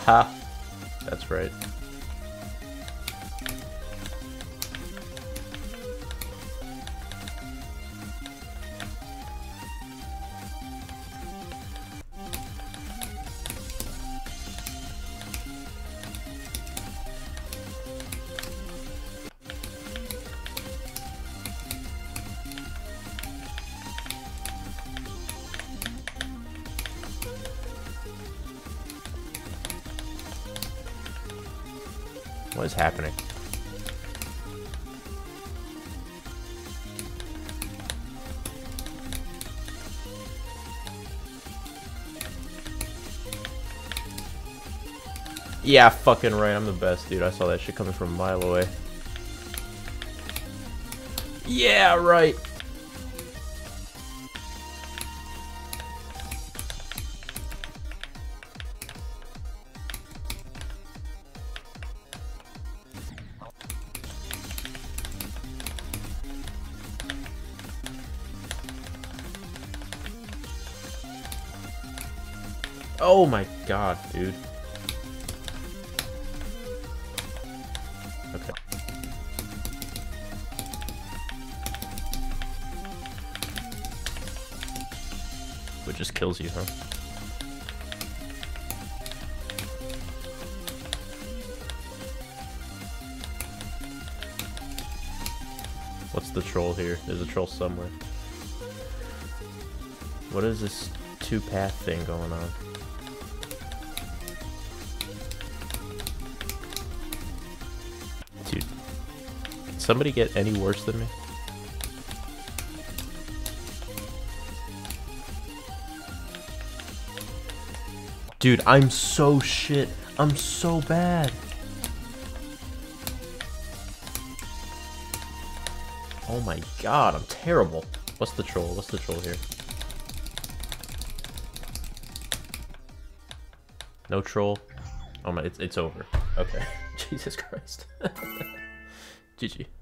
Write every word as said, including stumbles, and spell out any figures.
Ha! That's right. What is happening? Yeah, fucking right. I'm the best, dude. I saw that shit coming from a mile away. Yeah, right. Oh my god, dude. Okay. Which just kills you, huh? What's the troll here? There's a troll somewhere. What is this two-path thing going on? Dude, can somebody get any worse than me? Dude, I'm so shit. I'm so bad. Oh my god, I'm terrible. What's the troll? What's the troll here? No troll. Oh my, it's, it's over. Okay. Jesus Christ. G G.